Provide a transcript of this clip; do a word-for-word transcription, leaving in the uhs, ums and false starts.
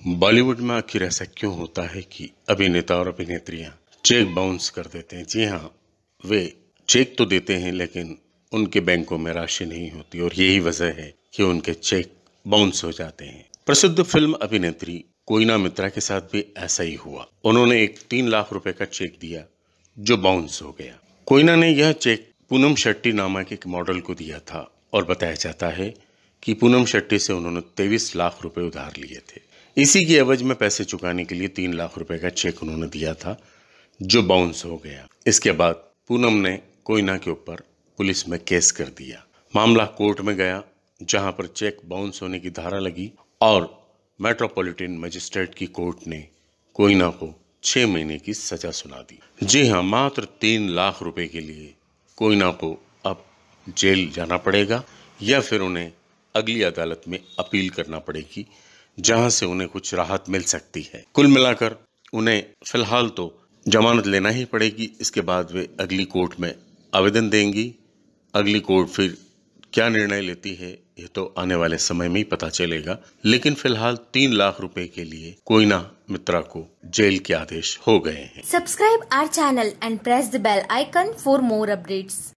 बॉलीवुड में आखिर ऐसा क्यों होता है कि अभिनेता और अभिनेत्रियां चेक बाउंस कर देते हैं। जी हाँ, वे चेक तो देते हैं लेकिन उनके बैंकों में राशि नहीं होती और यही वजह है कि उनके चेक बाउंस हो जाते हैं। प्रसिद्ध फिल्म अभिनेत्री कोयना मित्रा के साथ भी ऐसा ही हुआ। उन्होंने एक तीन लाख रुपए का चेक दिया जो बाउंस हो गया। कोयना ने यह चेक पूनम शेट्टी नामक एक मॉडल को दिया था और बताया जाता है कि पूनम शेट्टी से उन्होंने तेईस लाख रुपए उधार लिए थे। इसी की एवज में पैसे चुकाने के लिए तीन लाख रुपए का चेक उन्होंने दिया था जो बाउंस हो गया। इसके बाद पूनम ने कोयना के ऊपर पुलिस में केस कर दिया। मामला कोर्ट में गया जहां पर चेक बाउंस होने की धारा लगी और मेट्रोपॉलिटन मजिस्ट्रेट की कोर्ट ने कोयना को छह महीने की सजा सुना दी। जी हाँ, मात्र तीन लाख रुपए के लिए कोयना को अब जेल जाना पड़ेगा या फिर उन्हें अगली अदालत में अपील करना पड़ेगी जहां से उन्हें कुछ राहत मिल सकती है। कुल मिलाकर उन्हें फिलहाल तो जमानत लेना ही पड़ेगी। इसके बाद वे अगली कोर्ट में आवेदन देंगी। अगली कोर्ट फिर क्या निर्णय लेती है ये तो आने वाले समय में ही पता चलेगा। लेकिन फिलहाल तीन लाख रुपए के लिए कोयना मित्रा को जेल के आदेश हो गए हैं। Subscribe our channel and press the bell icon for more updates.